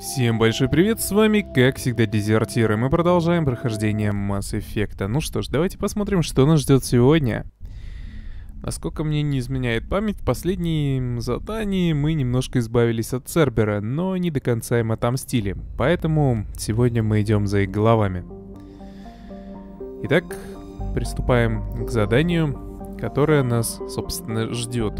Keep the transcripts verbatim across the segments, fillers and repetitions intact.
Всем большой привет, с вами, как всегда, Дезертир, и мы продолжаем прохождение Mass Effect. Ну что ж, давайте посмотрим, что нас ждет сегодня. Насколько мне не изменяет память, в последнем задании мы немножко избавились от Цербера, но не до конца им отомстили, поэтому сегодня мы идем за их головами. Итак, приступаем к заданию, которое нас, собственно, ждет.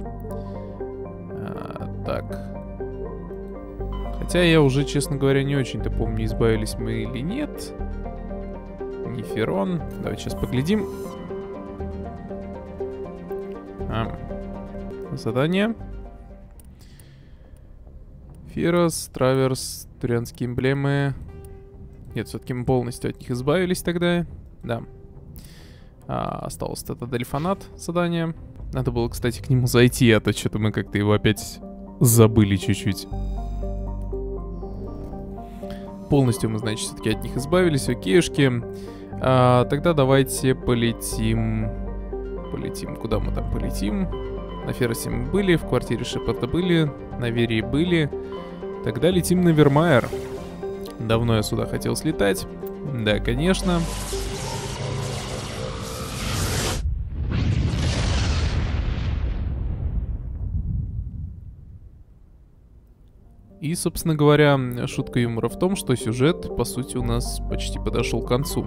А, так... Хотя я уже, честно говоря, не очень-то помню, избавились мы или нет. Неферон. Давайте сейчас поглядим. А. Задание. Фирос, Траверс, Турианские эмблемы. Нет, все-таки мы полностью от них избавились тогда. Да. А, осталось это Дельфанат задание. Надо было, кстати, к нему зайти, а то что-то мы как-то его опять забыли чуть-чуть. Полностью мы, значит, все-таки от них избавились, окейшки. А, тогда давайте полетим... Полетим, куда мы там полетим? На Феросе мы были, в квартире Шепарда были, на Верии были. Тогда летим на Вермайер. Давно я сюда хотел слетать. Да, конечно. И, собственно говоря, шутка юмора в том, что сюжет, по сути, у нас почти подошел к концу.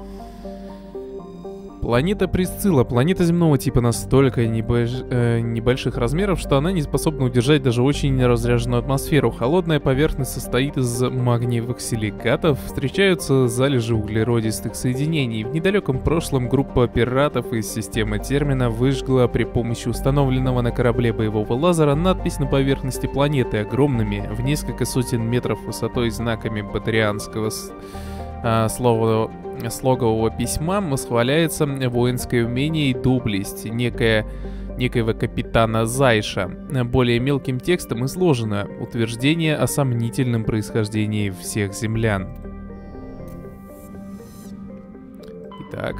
Планета Присцилла. Планета земного типа настолько небольш... э, небольших размеров, что она не способна удержать даже очень разряженную атмосферу. Холодная поверхность состоит из магниевых силикатов, встречаются залежи углеродистых соединений. В недалеком прошлом группа пиратов из системы Термина выжгла при помощи установленного на корабле боевого лазера надпись на поверхности планеты огромными, в несколько сотен метров высотой знаками батарианского с... а, слова... слогового письма восхваляется воинское умение и доблесть некое, некоего капитана Зайша. Более мелким текстом изложено утверждение о сомнительном происхождении всех землян. Итак.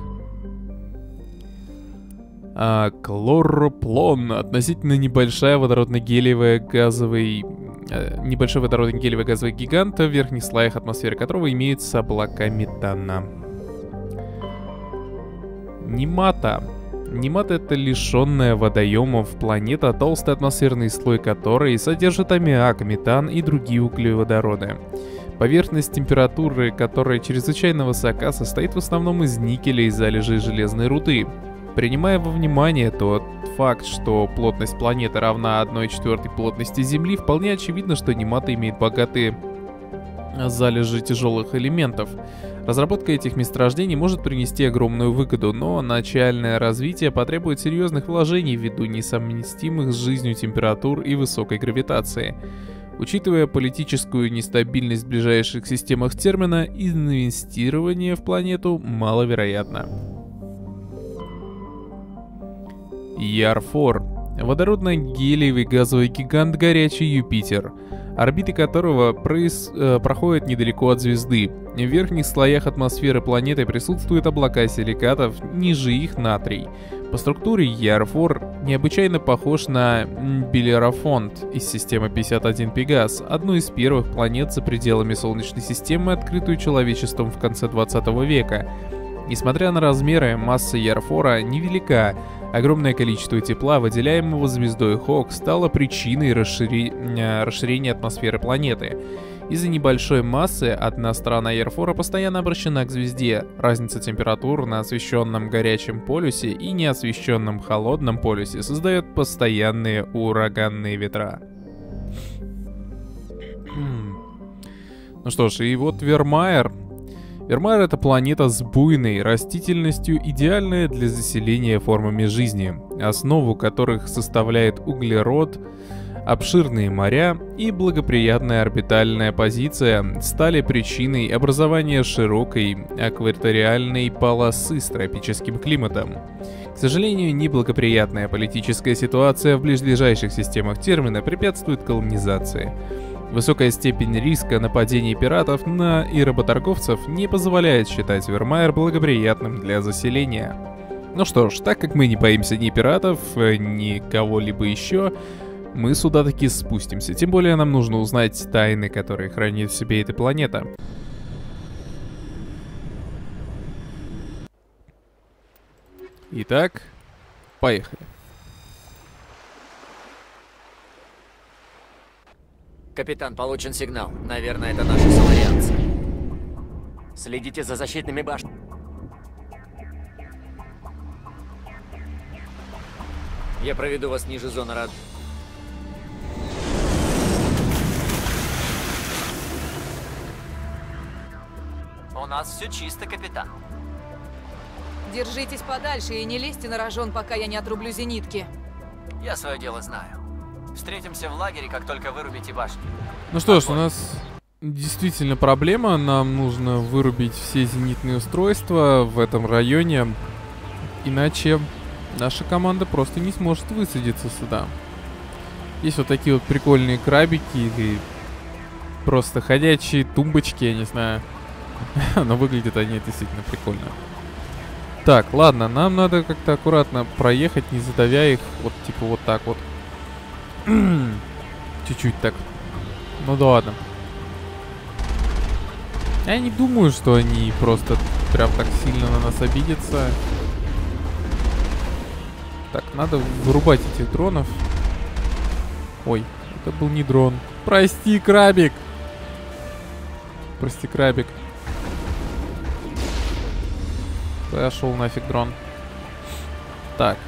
А, Клороплон. Относительно небольшая водородно-гелиевая газовый... Небольшой водородно-гелиевый газовый гигант, в верхних слоях атмосферы которого имеются облака метана. Немата. Немата — это лишенная водоемов планета, толстый атмосферный слой которой содержит аммиак, метан и другие углеводороды. Поверхность температуры, которая чрезвычайно высока, состоит в основном из никеля и залежей железной руды. Принимая во внимание тот факт, что плотность планеты равна одной четвертой плотности Земли, вполне очевидно, что Немата имеет богатые залежи тяжелых элементов. Разработка этих месторождений может принести огромную выгоду, но начальное развитие потребует серьезных вложений ввиду несовместимых с жизнью температур и высокой гравитации. Учитывая политическую нестабильность в ближайших системах Термина, инвестирование в планету маловероятно. Ярфор. Водородно-гелиевый газовый гигант горячий Юпитер, орбиты которого проис... э, проходят недалеко от звезды. В верхних слоях атмосферы планеты присутствуют облака силикатов, ниже их натрий. По структуре Ярфор необычайно похож на Белерафонт из системы пятьдесят один Пегас, одну из первых планет за пределами Солнечной системы, открытую человечеством в конце двадцатого века. Несмотря на размеры, масса Ярфора невелика. Огромное количество тепла, выделяемого звездой Хок, стало причиной расшири... расширения атмосферы планеты. Из-за небольшой массы одна сторона Ярфора постоянно обращена к звезде. Разница температур на освещенном горячем полюсе и неосвещенном холодном полюсе создает постоянные ураганные ветра. Ну что ж, и вот Вермайер. Вермайер — это планета с буйной растительностью, идеальная для заселения формами жизни, основу которых составляет углерод, обширные моря и благоприятная орбитальная позиция стали причиной образования широкой экваториальной полосы с тропическим климатом. К сожалению, неблагоприятная политическая ситуация в ближайших системах Термина препятствует колонизации. Высокая степень риска нападений пиратов на и работорговцев не позволяет считать Вермайер благоприятным для заселения. Ну что ж, так как мы не боимся ни пиратов, ни кого-либо еще, мы сюда таки спустимся. Тем более нам нужно узнать тайны, которые хранит в себе эта планета. Итак, поехали. Капитан, получен сигнал. Наверное, это наши соларианцы. Следите за защитными башнями. Я проведу вас ниже зоны рад. У нас все чисто, капитан. Держитесь подальше и не лезьте на рожон, пока я не отрублю зенитки. Я свое дело знаю. Встретимся в лагере, как только вырубите башни. Ну что ж, у нас действительно проблема. Нам нужно вырубить все зенитные устройства в этом районе. Иначе наша команда просто не сможет высадиться сюда. Есть вот такие вот прикольные крабики или просто ходячие тумбочки, я не знаю. Но выглядят они действительно прикольно. Так, ладно, нам надо как-то аккуратно проехать, не задавя их. Вот типа вот так вот. Чуть-чуть так. Ну да ладно. Я не думаю, что они просто прям так сильно на нас обидятся. Так, надо вырубать этих дронов. Ой, это был не дрон. Прости, крабик. Прости, крабик. Пошел нафиг дрон. Так.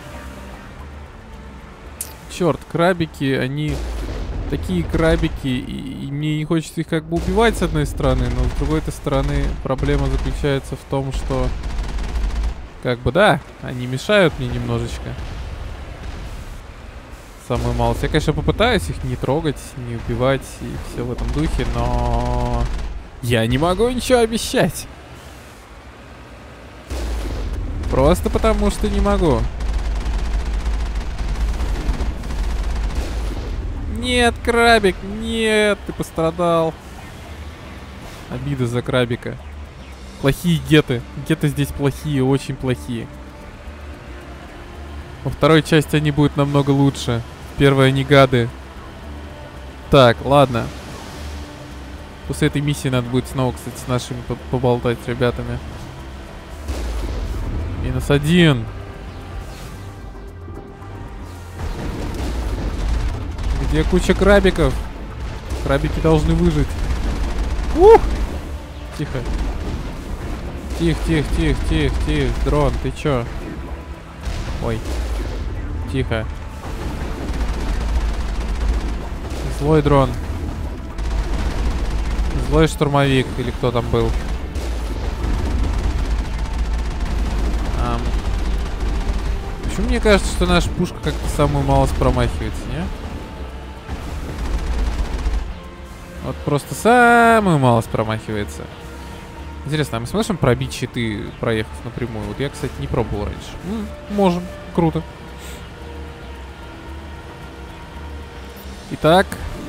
Черт, крабики, они такие крабики, и, и мне не хочется их как бы убивать с одной стороны, но с другой стороны проблема заключается в том, что как бы да, они мешают мне немножечко. Самую малость. Я, конечно, попытаюсь их не трогать, не убивать и все в этом духе, но я не могу ничего обещать. Просто потому, что не могу. Нет, крабик, нет, ты пострадал. Обида за крабика. Плохие геты. Геты здесь плохие, очень плохие. Во второй части они будут намного лучше. Первые они гады. Так, ладно. После этой миссии надо будет снова, кстати, с нашими поболтать с ребятами. Минус один. Где куча крабиков? Крабики должны выжить. Ух! Тихо. Тихо, тихо, тихо, тихо, тихо. Дрон, ты чё? Ой. Тихо. Злой дрон. Злой штурмовик. Или кто там был? Ам. Почему мне кажется, что наша пушка как-то самую малость промахивается, не? Вот просто самую малость промахивается. Интересно, а мы сможем пробить щиты, проехав напрямую? Вот я, кстати, не пробовал раньше. М-м, можем. Круто. Итак.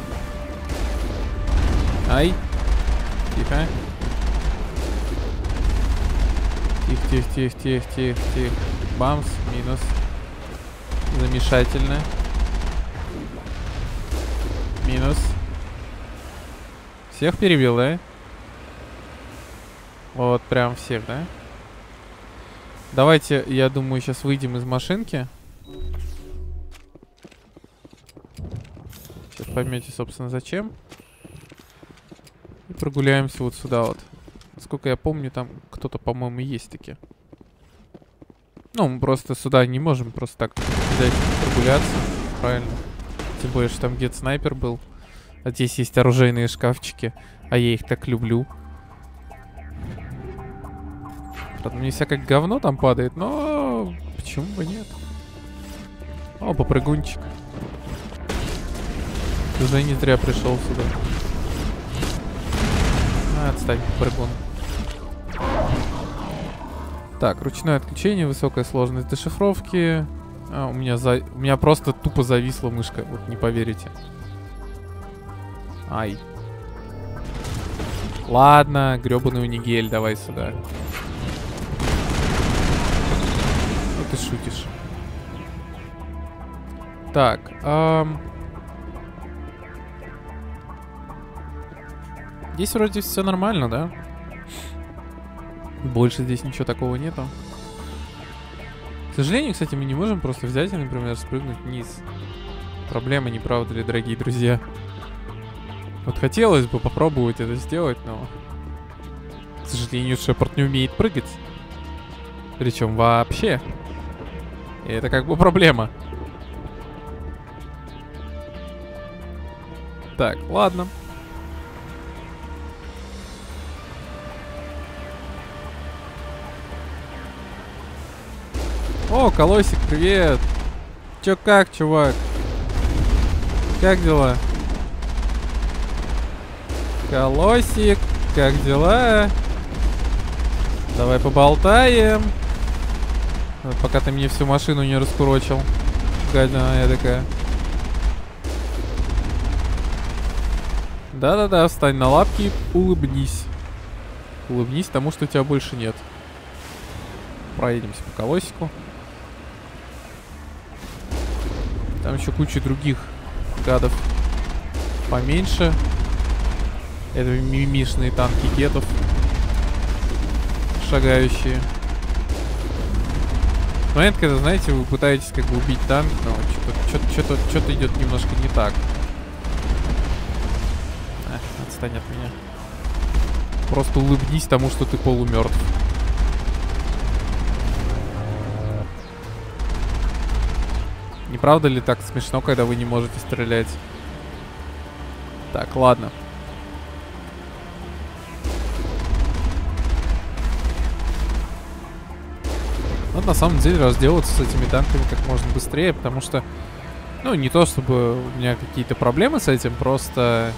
Ай. Тихо. Тихо, тихо, тихо, тихо, тихо, тихо. Бамс. Минус. Замешательно. Минус. Всех перебил, да? Вот прям всех, да? Давайте, я думаю, сейчас выйдем из машинки. Сейчас поймете, собственно, зачем. И прогуляемся вот сюда вот. Насколько я помню, там кто-то, по-моему, есть таки. Ну, мы просто сюда не можем просто так взять прогуляться. Правильно. Тем более, что там где-то снайпер был. А здесь есть оружейные шкафчики. А я их так люблю. Правда, мне всякое говно там падает, но почему бы нет? О, попрыгунчик. Ты уже не зря пришел сюда. А, отстань, попрыгун. Так, ручное отключение, высокая сложность дешифровки. А, у меня за... у меня просто тупо зависла мышка, вот не поверите. Ай. Ладно, гребаный унигель, давай сюда. Ну ты шутишь. Так, эм... здесь вроде все нормально, да? Больше здесь ничего такого нету. К сожалению, кстати, мы не можем просто взять и, например, спрыгнуть вниз. Проблема, не правда ли, дорогие друзья? Вот хотелось бы попробовать это сделать, но... К сожалению, Шепард не умеет прыгать. Причем вообще. И это как бы проблема. Так, ладно. О, Колосик, привет! Чё как, чувак? Как дела? Колосик, как дела? Давай поболтаем. Вот, пока ты мне всю машину не раскурочил. Гадина я такая. Да-да-да, встань на лапки и улыбнись. Улыбнись тому, что тебя больше нет. Проедемся по Колосику. Там еще куча других гадов поменьше. Это мимишные танки гетов. Шагающие. Момент, когда, знаете, вы пытаетесь как бы убить танк, но что-то что-то что-то идет немножко не так. А, отстань от меня. Просто улыбнись тому, что ты полумертв. Не правда ли так смешно, когда вы не можете стрелять? Так, ладно. Надо на самом деле разделаться с этими танками как можно быстрее, потому что, ну, не то чтобы у меня какие-то проблемы с этим, просто,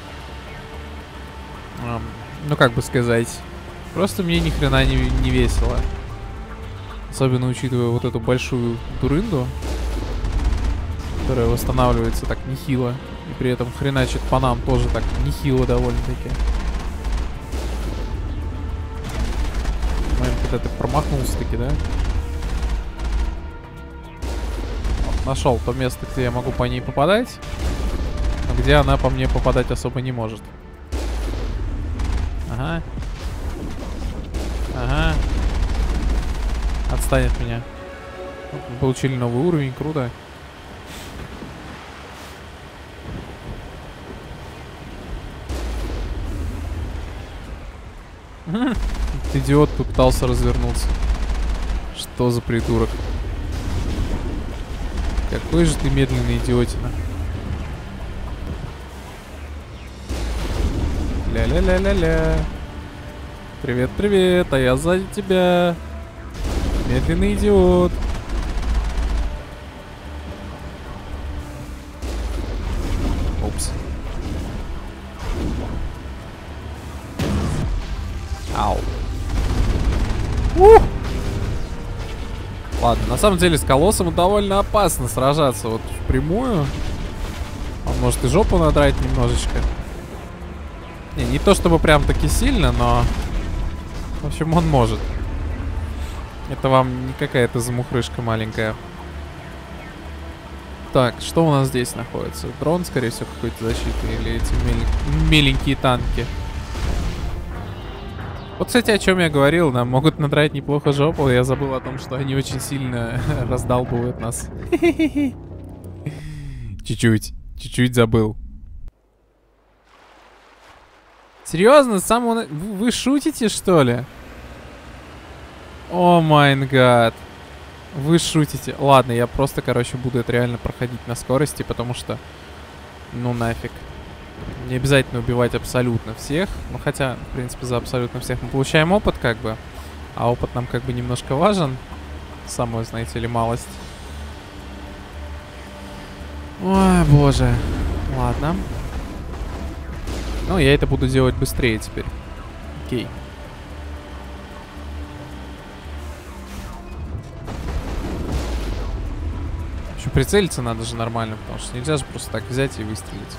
эм, ну, как бы сказать, просто мне ни хрена не, не весело. Особенно учитывая вот эту большую дурынду, которая восстанавливается так нехило. И при этом хреначит по нам тоже так нехило довольно-таки. Момент, когда ты промахнулся-таки, да? Вот, нашел то место, где я могу по ней попадать. Но где она по мне попадать особо не может. Ага. Ага. Отстань от меня. Вот, мы получили новый уровень, круто. Идиот попытался развернуться. Что за придурок? Какой же ты медленный идиотина. Ля-ля-ля-ля-ля. Привет-привет, а я сзади тебя. Медленный идиот. Упс. Ау. Ух! Ладно, на самом деле с Колоссом довольно опасно сражаться вот впрямую. Он может и жопу надрать немножечко. Не, не то чтобы прям таки сильно, но... В общем, он может. Это вам не какая-то замухрышка маленькая. Так, что у нас здесь находится? Дрон, скорее всего, какой-то защитный. Или эти мель... меленькие танки. Вот, кстати, о чем я говорил, нам могут надрать неплохо жопу. Я забыл о том, что они очень сильно раздалбывают нас. Чуть-чуть. Чуть-чуть забыл. Серьезно? С самого... Вы шутите, что ли? О май гад. Вы шутите. Ладно, я просто, короче, буду это реально проходить на скорости, потому что... Ну нафиг. Не обязательно убивать абсолютно всех. Ну хотя, в принципе, за абсолютно всех мы получаем опыт, как бы. А опыт нам как бы немножко важен. Самую, знаете ли, малость. Ой, боже. Ладно. Ну, я это буду делать быстрее теперь. Окей. Еще прицелиться надо же нормально, потому что нельзя же просто так взять и выстрелить.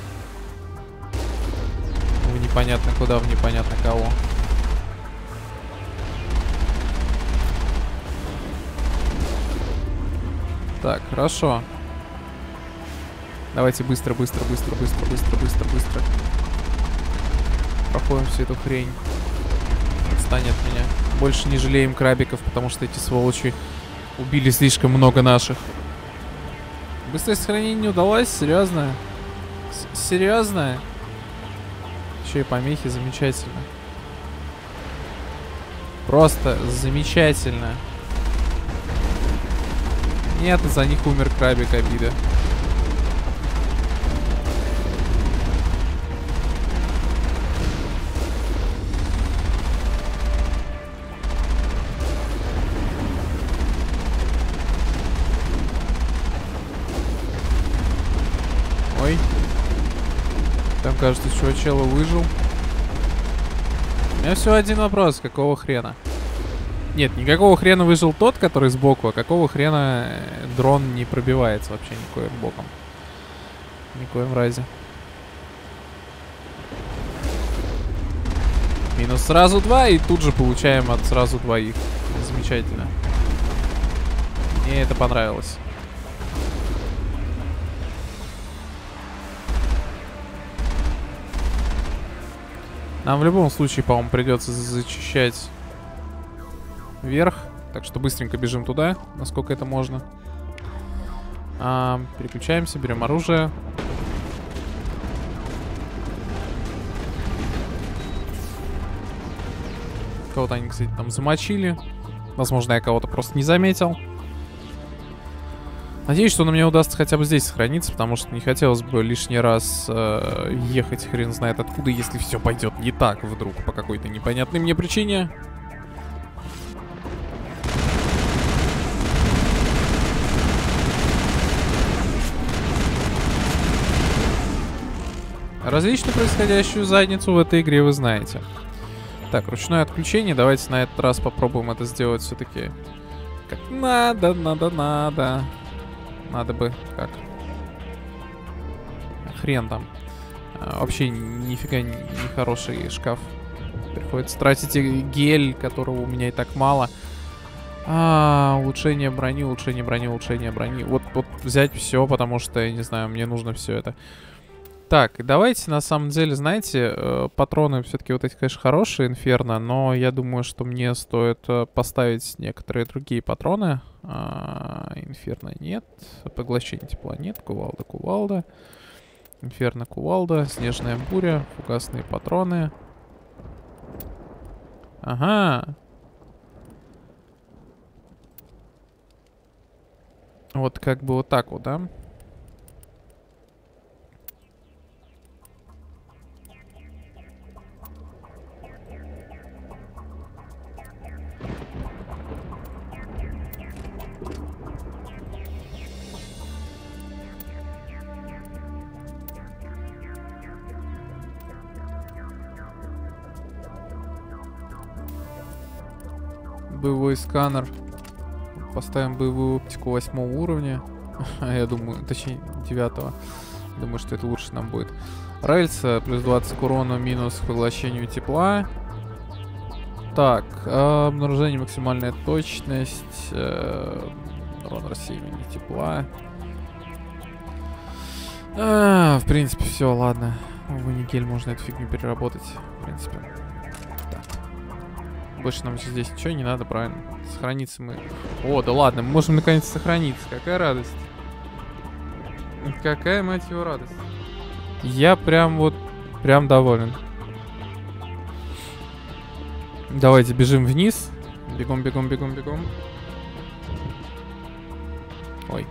В непонятно куда, в непонятно кого. Так, хорошо. Давайте быстро, быстро, быстро, быстро, быстро, быстро, быстро. Проходим всю эту хрень. Отстань от меня. Больше не жалеем крабиков, потому что эти сволочи убили слишком много наших. Быстрое сохранение не удалось? Серьезно? С Серьезно? Еще и помехи, замечательно. Просто замечательно. Нет, за них умер крабик, обида. Ой. Там, кажется, чувачело выжил. У меня всего один вопрос. Какого хрена? Нет, никакого хрена выжил тот, который сбоку, а какого хрена дрон не пробивается вообще никоим боком. Никоим разе. Минус сразу два, и тут же получаем от сразу двоих. Замечательно. Мне это понравилось. Нам в любом случае, по-моему, придется зачищать вверх. Так что быстренько бежим туда, насколько это можно. А, переключаемся, берем оружие. Кого-то они, кстати, там замочили. Возможно, я кого-то просто не заметил. Надеюсь, что на мне удастся хотя бы здесь сохраниться, потому что не хотелось бы лишний раз э, ехать хрен знает откуда, если все пойдет не так вдруг по какой-то непонятной мне причине. Различно происходящую задницу в этой игре вы знаете. Так, ручное отключение. Давайте на этот раз попробуем это сделать все-таки как надо, надо, надо. Надо бы как. Хрен там. А, вообще нифига не, не хороший шкаф. Приходится тратить гель, которого у меня и так мало. А, улучшение брони, улучшение брони, улучшение брони. Вот, вот взять все, потому что, я не знаю, мне нужно все это. Так, давайте, на самом деле, знаете, э, патроны все-таки вот эти, конечно, хорошие, Инферно, но я думаю, что мне стоит э, поставить некоторые другие патроны. А, Инферно нет, поглощение тепла нет, кувалда, кувалда. Инферно, кувалда, снежная буря, фугасные патроны. Ага. Вот как бы вот так вот, да? Боевой сканер. Поставим боевую оптику восьмого уровня. Я думаю, точнее девятого. Думаю, что это лучше нам будет. Рельса плюс двадцать к урону, минус к поглощению тепла. Так, э, обнаружение, максимальная точность. Э, урон рассеивания тепла. А, в принципе, все, ладно. В никель можно эту фигню переработать. В принципе. Больше нам здесь ничего не надо, правильно? Сохраниться мы... О, да ладно, мы можем наконец сохраниться. Какая радость. Какая, мать его, радость. Я прям вот... Прям доволен. Давайте бежим вниз. Бегом, бегом, бегом, бегом. Ой.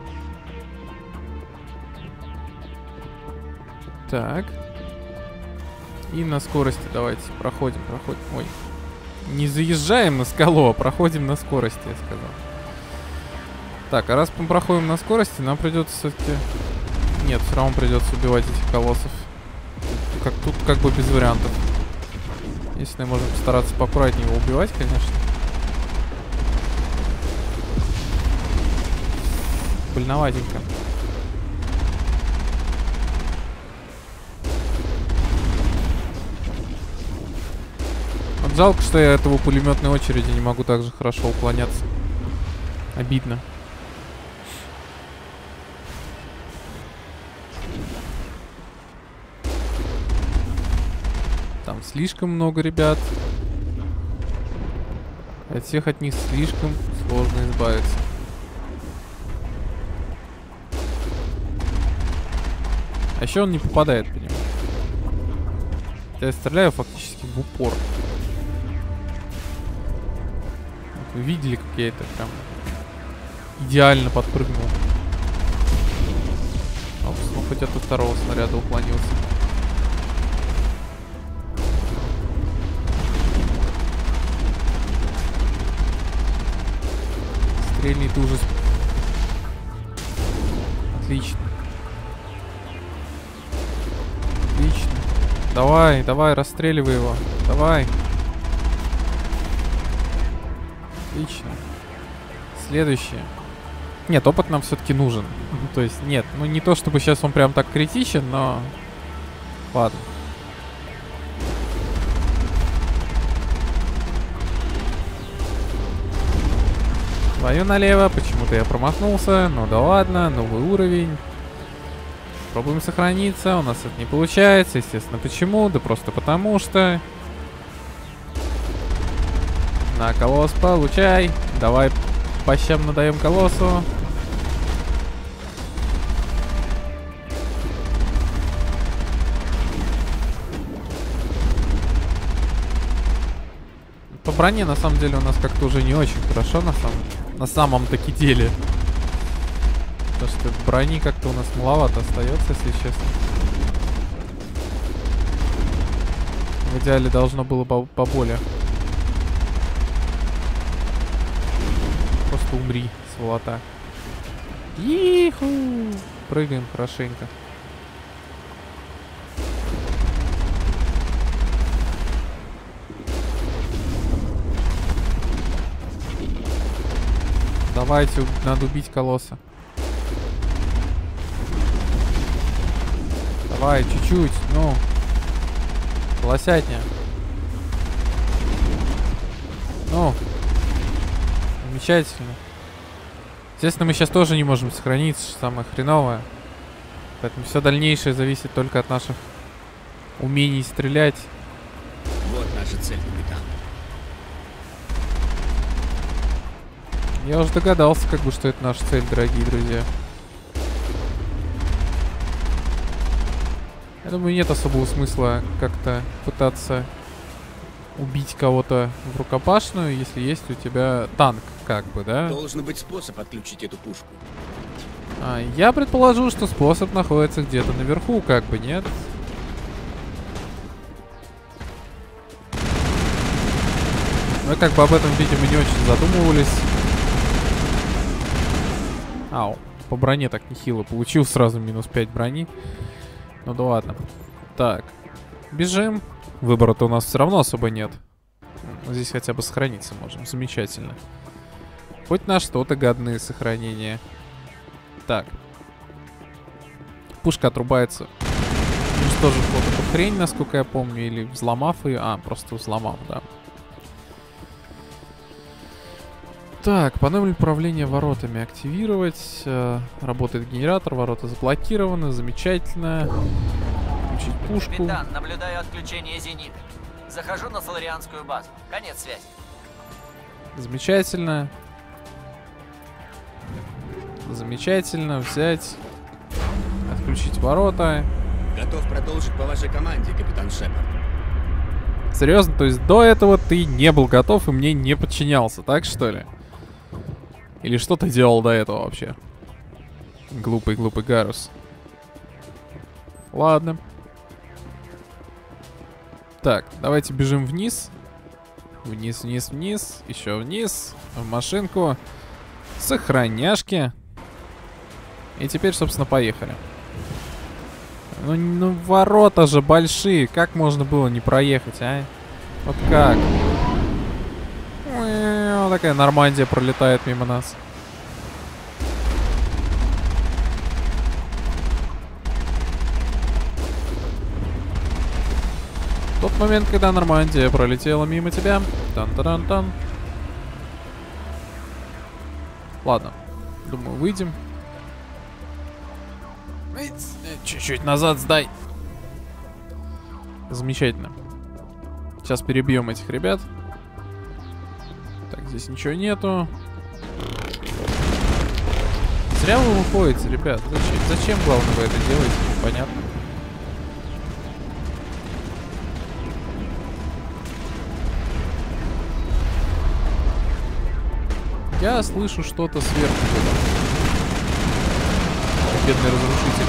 Так. И на скорости давайте проходим, проходим. Ой. Не заезжаем на скалу, а проходим на скорости, я сказал. Так, а раз мы проходим на скорости, нам придется все-таки... Нет, все равно придется убивать этих колоссов. Как, тут как бы без вариантов. Если можно постараться поаккуратнее его убивать, конечно. Больноватенько. Вот жалко, что я этого пулеметной очереди не могу так же хорошо уклоняться. Обидно. слишком много ребят. От всех от них слишком сложно избавиться. А еще он не попадает по нему. Я стреляю фактически в упор. Вот вы видели, как я это прям идеально подпрыгнул. Опс, ну хоть от второго снаряда уклонился. Стрельни ты уже. Отлично. Отлично. Давай, давай, расстреливай его. Давай. Отлично. Следующее. Нет, опыт нам все-таки нужен. То есть, нет, ну не то чтобы сейчас он прям так критичен, но... Ладно. Твою налево, почему-то я промахнулся. Ну да ладно, новый уровень. Пробуем сохраниться, у нас это не получается. Естественно, почему? Да просто потому что. На, колосс, получай. Давай по щам надаем колоссу. По броне на самом деле у нас как-то уже не очень хорошо на самом, на самом таки деле. Потому что брони как-то у нас маловато остается, если честно. В идеале должно было по поболее. Просто умри, сволота. Иху! Прыгаем хорошенько. Давайте, надо убить колосса. Давай, чуть-чуть, ну. Колосятня. Ну. Замечательно. Естественно, мы сейчас тоже не можем сохраниться, что самое хреновое. Поэтому все дальнейшее зависит только от наших умений стрелять. Вот наша цель, капитан. Я уже догадался, как бы, что это наша цель, дорогие друзья. Я думаю, нет особого смысла как-то пытаться убить кого-то в рукопашную, если есть у тебя танк, как бы, да? Должен быть способ отключить эту пушку. А, я предположу, что способ находится где-то наверху, как бы, нет? Мы как бы об этом, видимо, не очень задумывались. Ау, по броне так нехило. Получил сразу минус пять брони. Ну да ладно. Так, бежим. Выбора-то у нас все равно особо нет. Здесь хотя бы сохраниться можем. Замечательно. Хоть на что-то годные сохранения. Так. Пушка отрубается. Уничтожив вот эту хрень, насколько я помню. Или взломав ее. А, просто взломав, да. Так, панель управления воротами активировать. Э, работает генератор, ворота заблокированы. Замечательно. Включить пушку. Капитан, наблюдаю отключение зенита. Захожу на соларианскую базу. Конец связи. Замечательно. Замечательно. Взять. Отключить ворота. Готов продолжить по вашей команде, капитан Шепард. Серьезно? То есть до этого ты не был готов и мне не подчинялся, так что ли? Или что ты делал до этого вообще? Глупый-глупый Гарус. Ладно. Так, давайте бежим вниз. Вниз, вниз, вниз. Еще вниз. В машинку. Сохраняшки. И теперь, собственно, поехали. Ну, ну, ворота же большие. Как можно было не проехать, а? Вот как? Вот такая Нормандия пролетает мимо нас. В тот момент, когда Нормандия пролетела мимо тебя. Тан-таран-тан. Ладно. Думаю, выйдем. Чуть-чуть назад сдай. Замечательно. Сейчас перебьем этих ребят. Так, здесь ничего нету. Зря вы уходите, ребят. Зачем, зачем главное, вы это делаете? Понятно. Я слышу что-то сверху. Бедный разрушитель.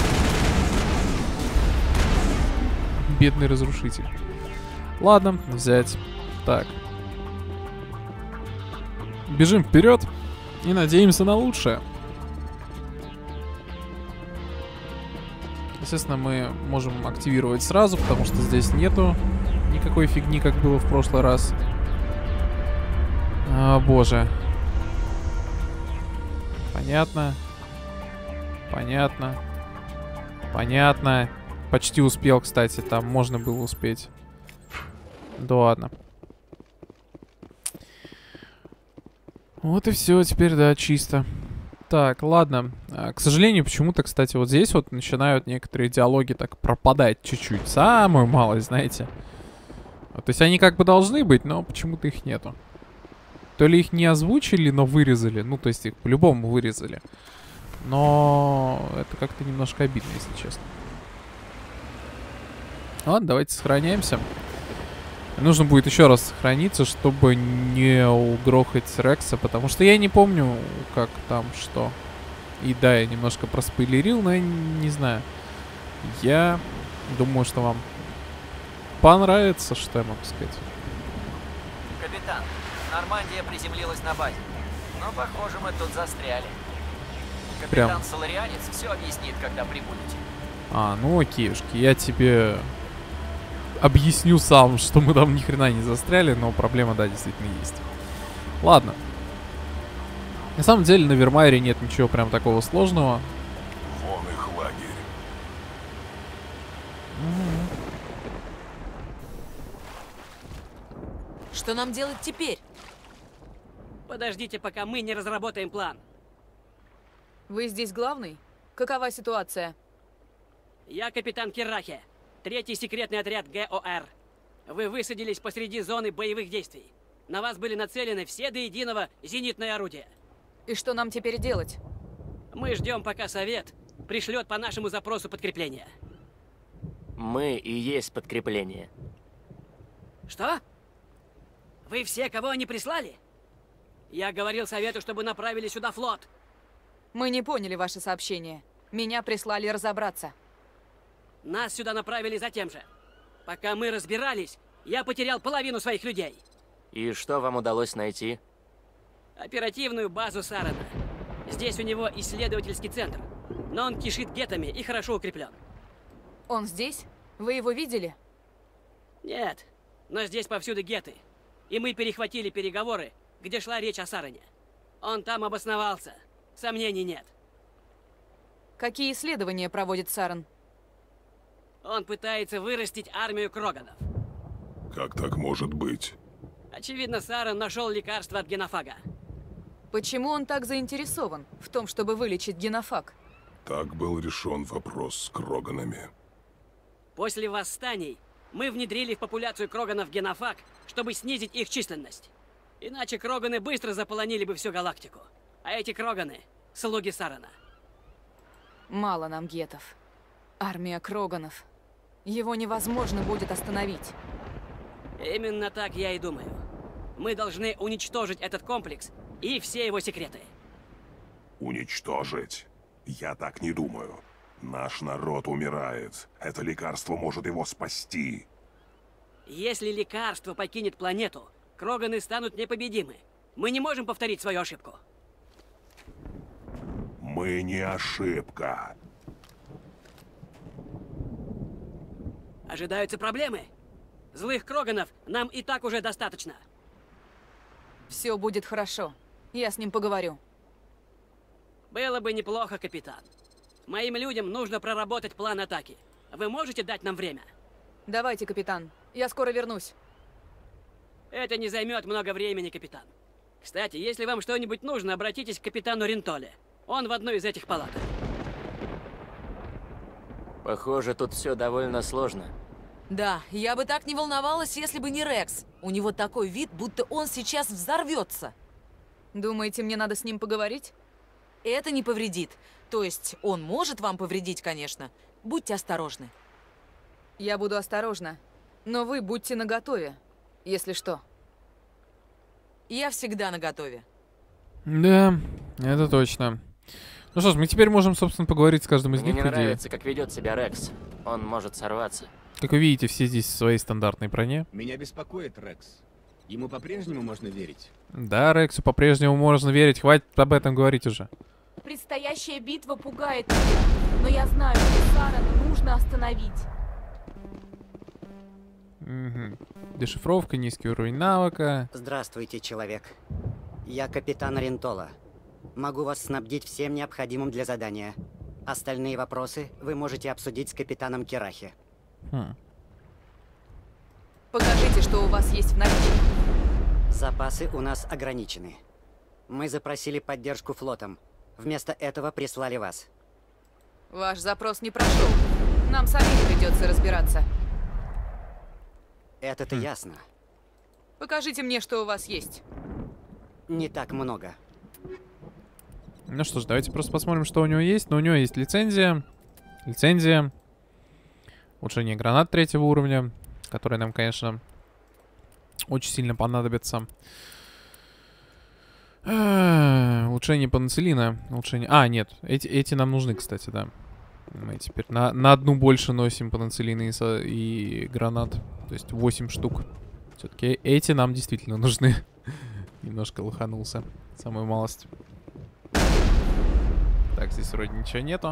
Бедный разрушитель. Ладно, взять. Так. Бежим вперед и надеемся на лучшее. Естественно, мы можем активировать сразу, потому что здесь нету никакой фигни, как было в прошлый раз. О, боже. Понятно. Понятно. Понятно. Почти успел, кстати. Там можно было успеть. Да ладно. Вот и все. Теперь, да, чисто. Так, ладно. К сожалению, почему-то, кстати, вот здесь вот начинают некоторые диалоги так пропадать чуть-чуть. Самую малость, знаете. То есть они как бы должны быть, но почему-то их нету. То ли их не озвучили, но вырезали. Ну, то есть их по-любому вырезали. Но это как-то немножко обидно, если честно. Ладно, давайте сохраняемся. Нужно будет еще раз сохраниться, чтобы не угрохать Рекса, потому что я не помню, как там что. И да, я немножко проспойлерил, но я не знаю. Я думаю, что вам понравится, что я могу сказать. Капитан, Нормандия приземлилась на базе, но, похоже, мы тут застряли. Капитан Прям. Соларианец все объяснит, когда прибудете. А, ну окейушки, я тебе объясню сам, что мы там ни хрена не застряли, но проблема, да, действительно есть. Ладно. На самом деле на Вермайере нет ничего прям такого сложного. Вон их лагерь. Что нам делать теперь? Подождите, пока мы не разработаем план. Вы здесь главный? Какова ситуация? Я капитан Киррахе, третий секретный отряд ГОР. Вы высадились посреди зоны боевых действий. На вас были нацелены все до единого зенитные орудия. И что нам теперь делать? Мы ждем, пока Совет пришлет по нашему запросу подкрепление. Мы и есть подкрепление. Что? Вы все, кого они прислали? Я говорил Совету, чтобы направили сюда флот. Мы не поняли ваше сообщение. Меня прислали разобраться. Нас сюда направили за тем же. Пока мы разбирались, я потерял половину своих людей. И что вам удалось найти? Оперативную базу Сарана. Здесь у него исследовательский центр, но он кишит гетами и хорошо укреплен. Он здесь? Вы его видели? Нет, но здесь повсюду геты. И мы перехватили переговоры, где шла речь о Саране. Он там обосновался. Сомнений нет. Какие исследования проводит Саран? Он пытается вырастить армию кроганов. Как так может быть? Очевидно, Саран нашел лекарство от генофага. Почему он так заинтересован в том, чтобы вылечить генофаг? Так был решен вопрос с кроганами. После восстаний мы внедрили в популяцию кроганов генофаг, чтобы снизить их численность. Иначе кроганы быстро заполонили бы всю галактику. А эти кроганы — слуги Сарана. Мало нам гетов. Армия кроганов. Его невозможно будет остановить. Именно так я и думаю. Мы должны уничтожить этот комплекс и все его секреты. Уничтожить? Я так не думаю. Наш народ умирает. Это лекарство может его спасти. Если лекарство покинет планету, кроганы станут непобедимы. Мы не можем повторить свою ошибку. Мы не ошибка. Ожидаются проблемы? Злых кроганов нам и так уже достаточно. Все будет хорошо. Я с ним поговорю. Было бы неплохо, капитан. Моим людям нужно проработать план атаки. Вы можете дать нам время? Давайте, капитан. Я скоро вернусь. Это не займет много времени, капитан. Кстати, если вам что-нибудь нужно, обратитесь к капитану Рентоле. Он в одной из этих палаток. Похоже, тут все довольно сложно. Да, я бы так не волновалась, если бы не Рекс. У него такой вид, будто он сейчас взорвется. Думаете, мне надо с ним поговорить? Это не повредит. То есть он может вам повредить, конечно. Будьте осторожны. Я буду осторожна. Но вы будьте наготове, если что. Я всегда наготове. Да, это точно. Ну что ж, мы теперь можем, собственно, поговорить с каждым из Мне них. не по идее. нравится, как ведет себя Рекс. Он может сорваться. Как вы видите, все здесь в своей стандартной броне. Меня беспокоит Рекс. Ему по-прежнему можно верить? Да, Рексу по-прежнему можно верить. Хватит об этом говорить уже. Предстоящая битва пугает меня, но я знаю, что Сарана нужно остановить. Угу. Дешифровка, низкий уровень навыка. Здравствуйте, человек. Я капитан Рентола. Могу вас снабдить всем необходимым для задания. Остальные вопросы вы можете обсудить с капитаном Кирахи. Хм. Покажите, что у вас есть в наличии. Запасы у нас ограничены. Мы запросили поддержку флотом. Вместо этого прислали вас. Ваш запрос не прошел. Нам самим придется разбираться. Это-то хм. ясно. Покажите мне, что у вас есть. Не так много. Ну что ж, давайте просто посмотрим, что у него есть. Но у него есть лицензия. Лицензия. Улучшение гранат третьего уровня. Которые нам, конечно, очень сильно понадобятся. Улучшение пенициллина. Улучшение... А, нет. Эти, эти нам нужны, кстати, да. Мы теперь на, на одну больше носим пенициллина и, со... и гранат. То есть восемь штук. Все-таки эти нам действительно нужны. Немножко лоханулся. Самую малость. Так, здесь вроде ничего нету.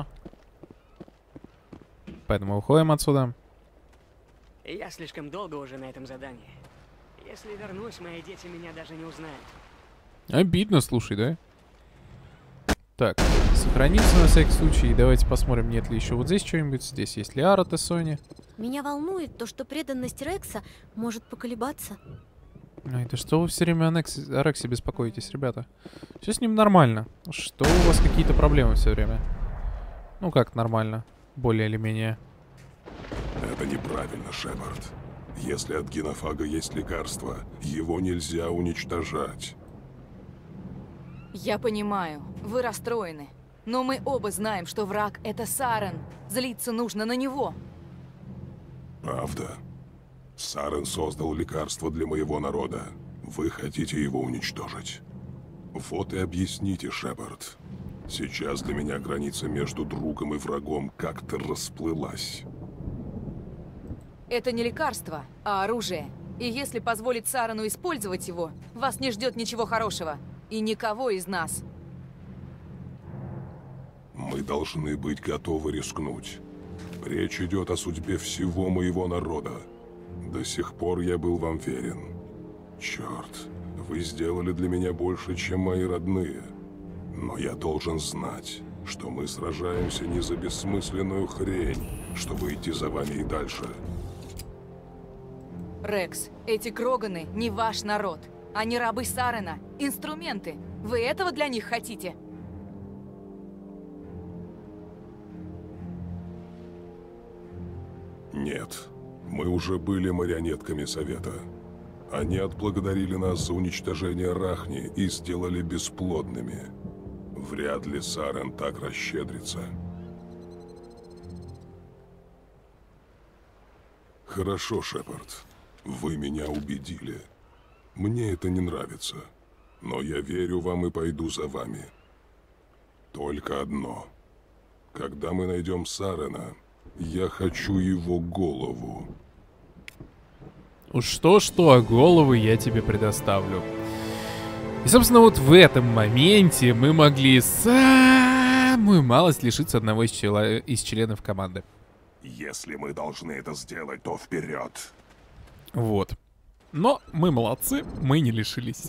Поэтому уходим отсюда. Я слишком долго уже на этом задании. Если вернусь, мои дети меня даже не узнают. Обидно, слушай, да? Так, сохранимся на всякий случай. И давайте посмотрим, нет ли еще вот здесь что-нибудь. Здесь есть ли Ара Тессони. Меня волнует то, что преданность Рекса может поколебаться. Ай, да что вы все время о, Нексе, о Рексе беспокоитесь, ребята? Все с ним нормально. Что у вас какие-то проблемы все время? Ну как нормально? Более или менее. Это неправильно, Шепард. Если от генофага есть лекарство, его нельзя уничтожать. Я понимаю, вы расстроены. Но мы оба знаем, что враг — это Сарен. Злиться нужно на него. Правда. Сарен создал лекарство для моего народа. Вы хотите его уничтожить. Вот и объясните, Шепард. Сейчас для меня граница между другом и врагом как-то расплылась. Это не лекарство, а оружие. И если позволить Сарену использовать его, вас не ждет ничего хорошего. И никого из нас. Мы должны быть готовы рискнуть. Речь идет о судьбе всего моего народа. До сих пор я был вам верен. Черт, вы сделали для меня больше, чем мои родные. Но я должен знать, что мы сражаемся не за бессмысленную хрень, чтобы идти за вами и дальше. Рекс, эти Кроганы не ваш народ. Они рабы Сарена, инструменты. Вы этого для них хотите? Нет, мы уже были марионетками Совета. Они отблагодарили нас за уничтожение Рахни и сделали бесплодными. Вряд ли Сарен так расщедрится. Хорошо, Шепард. Вы меня убедили. Мне это не нравится. Но я верю вам и пойду за вами. Только одно. Когда мы найдем Сарена, я хочу его голову. Уж что-что, а голову я тебе предоставлю. И, собственно, вот в этом моменте мы могли самую малость лишиться одного из, чел... из членов команды. Если мы должны это сделать, то вперед. Вот. Но мы молодцы, мы не лишились.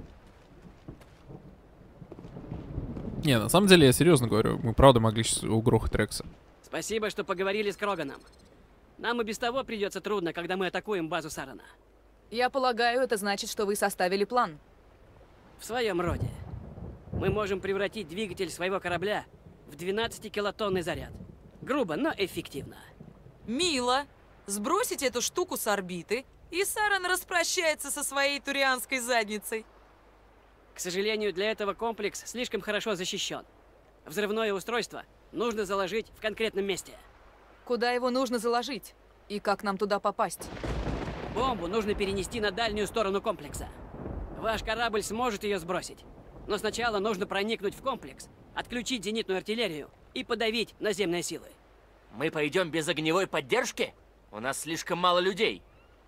Не, на самом деле, я серьезно говорю, мы правда могли сейчас угрохать Рекса. Спасибо, что поговорили с Кроганом. Нам и без того придется трудно, когда мы атакуем базу Сарена. Я полагаю, это значит, что вы составили план. В своем роде. Мы можем превратить двигатель своего корабля в двенадцатикилотонный заряд. Грубо, но эффективно. Мило. Сбросить эту штуку с орбиты, и Саран распрощается со своей турианской задницей. К сожалению, для этого комплекс слишком хорошо защищен. Взрывное устройство нужно заложить в конкретном месте. Куда его нужно заложить? И как нам туда попасть? Бомбу нужно перенести на дальнюю сторону комплекса. Ваш корабль сможет ее сбросить. Но сначала нужно проникнуть в комплекс, отключить зенитную артиллерию и подавить наземные силы. Мы пойдем без огневой поддержки? У нас слишком мало людей.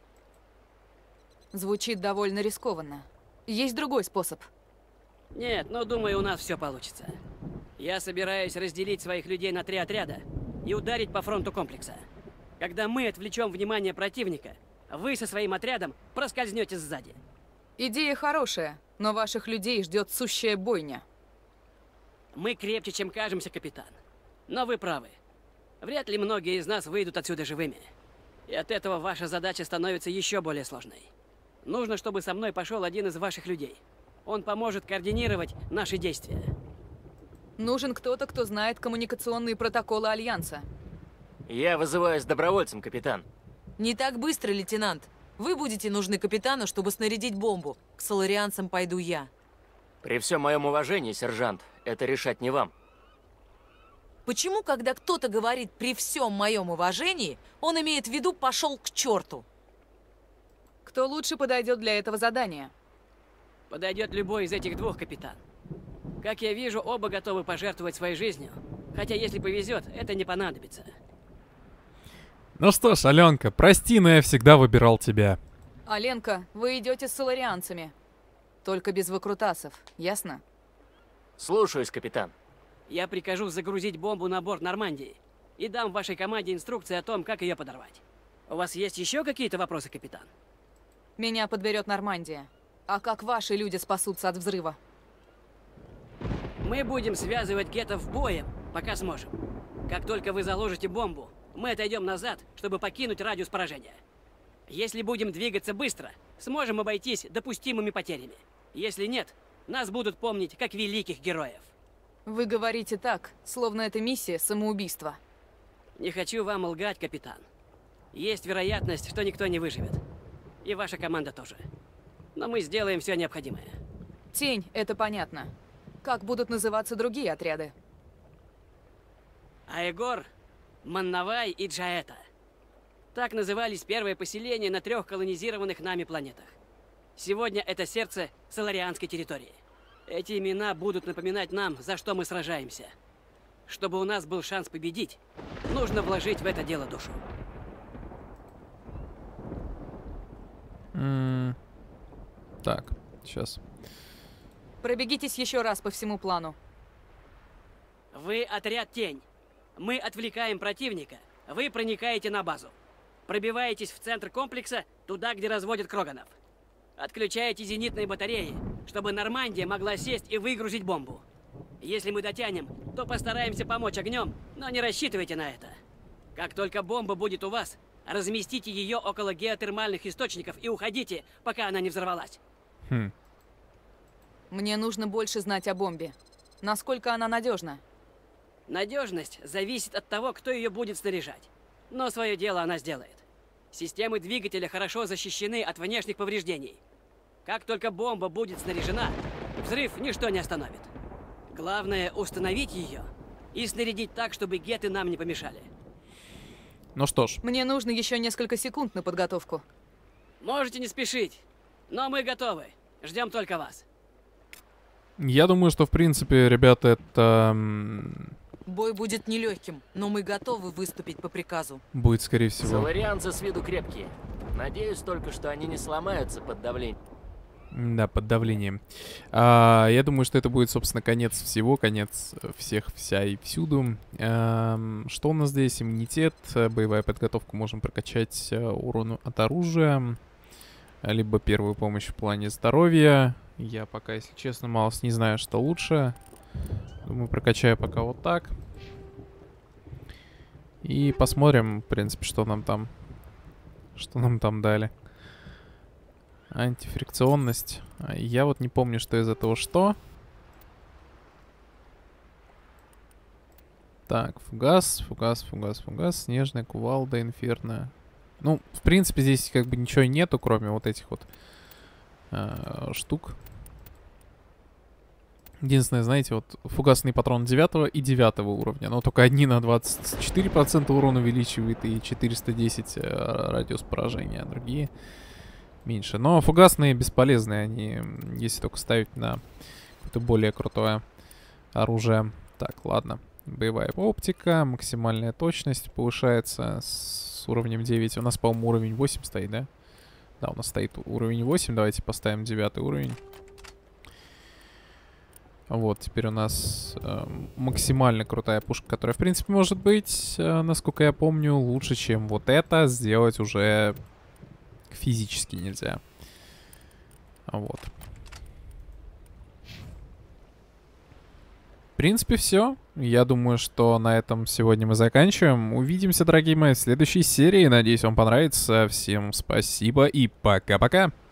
Звучит довольно рискованно. Есть другой способ. Нет, но думаю, у нас все получится. Я собираюсь разделить своих людей на три отряда и ударить по фронту комплекса. Когда мы отвлечем внимание противника, вы со своим отрядом проскользнете сзади. Идея хорошая, но ваших людей ждет сущая бойня. Мы крепче, чем кажемся, капитан. Но вы правы. Вряд ли многие из нас выйдут отсюда живыми. И от этого ваша задача становится еще более сложной. Нужно, чтобы со мной пошел один из ваших людей. Он поможет координировать наши действия. Нужен кто-то, кто знает коммуникационные протоколы Альянса. Я вызываюсь добровольцем, капитан. Не так быстро, лейтенант. Вы будете нужны капитану, чтобы снарядить бомбу. К соларианцам пойду я. При всем моем уважении, сержант, это решать не вам. Почему, когда кто-то говорит «при всем моем уважении», он имеет в виду «пошел к черту»? Кто лучше подойдет для этого задания? Подойдет любой из этих двух, капитан. Как я вижу, оба готовы пожертвовать своей жизнью. Хотя, если повезет, это не понадобится. Ну что ж, Аленка, прости, но я всегда выбирал тебя. Аленка, вы идете с соларианцами. Только без выкрутасов, ясно? Слушаюсь, капитан. Я прикажу загрузить бомбу на борт Нормандии и дам вашей команде инструкции о том, как ее подорвать. У вас есть еще какие-то вопросы, капитан? Меня подберет Нормандия. А как ваши люди спасутся от взрыва? Мы будем связывать геттов боем, пока сможем. Как только вы заложите бомбу, мы отойдем назад, чтобы покинуть радиус поражения. Если будем двигаться быстро, сможем обойтись допустимыми потерями. Если нет, нас будут помнить как великих героев. Вы говорите так, словно это миссия самоубийства. Не хочу вам лгать, капитан. Есть вероятность, что никто не выживет. И ваша команда тоже. Но мы сделаем все необходимое. Тень, это понятно. Как будут называться другие отряды? Аегор, Маннавай и Джаэта. Так назывались первые поселения на трех колонизированных нами планетах. Сегодня это сердце соларианской территории. Эти имена будут напоминать нам, за что мы сражаемся. Чтобы у нас был шанс победить, нужно вложить в это дело душу. Mm. Так, сейчас. Пробегитесь еще раз по всему плану. Вы отряд Тень. Мы отвлекаем противника. Вы проникаете на базу. Пробиваетесь в центр комплекса, туда, где разводят кроганов. Отключаете зенитные батареи, чтобы Нормандия могла сесть и выгрузить бомбу. Если мы дотянем, то постараемся помочь огнем, но не рассчитывайте на это. Как только бомба будет у вас, разместите ее около геотермальных источников и уходите, пока она не взорвалась. Хм. Мне нужно больше знать о бомбе. Насколько она надежна? Надежность зависит от того, кто ее будет снаряжать. Но свое дело она сделает. Системы двигателя хорошо защищены от внешних повреждений. Как только бомба будет снаряжена, взрыв ничто не остановит. Главное установить ее и снарядить так, чтобы гетты нам не помешали. Ну что ж. Мне нужно еще несколько секунд на подготовку. Можете не спешить, но мы готовы. Ждем только вас. Я думаю, что в принципе, ребята, это... Бой будет нелегким, но мы готовы выступить по приказу. Будет, скорее всего. Соларианцы с виду крепкие. Надеюсь только, что они не сломаются под давлением. Да, под давлением. А, я думаю, что это будет, собственно, конец всего, конец всех, вся и всюду. А, что у нас здесь? Иммунитет, боевая подготовка, можем прокачать урон от оружия, либо первую помощь в плане здоровья. Я пока, если честно, мало не знаю, что лучше. Думаю, прокачаю пока вот так. И посмотрим, в принципе, что нам там, что нам там дали. Антифрикционность. Я вот не помню, что из этого что. Так, фугас, фугас, фугас, фугас. Снежная кувалда, инферно. Ну, в принципе, здесь как бы ничего нету, кроме вот этих вот э, штук. Единственное, знаете, вот фугасный патрон девятого и девятого уровня. Но только одни на двадцать четыре процента урон увеличивает и четыреста десять э, радиус поражения, а другие меньше. Но фугасные бесполезные, они, если только ставить на какое-то более крутое оружие. Так, ладно. Боевая оптика, максимальная точность повышается с уровнем девять. У нас, по-моему, уровень восемь стоит, да? Да, у нас стоит уровень восемь. Давайте поставим девятый уровень. Вот, теперь у нас э, максимально крутая пушка, которая, в принципе, может быть, э, насколько я помню, лучше, чем вот это, сделать уже физически нельзя. Вот. В принципе, все. Я думаю, что на этом сегодня мы заканчиваем. Увидимся, дорогие мои, в следующей серии. Надеюсь, вам понравится. Всем спасибо и пока-пока.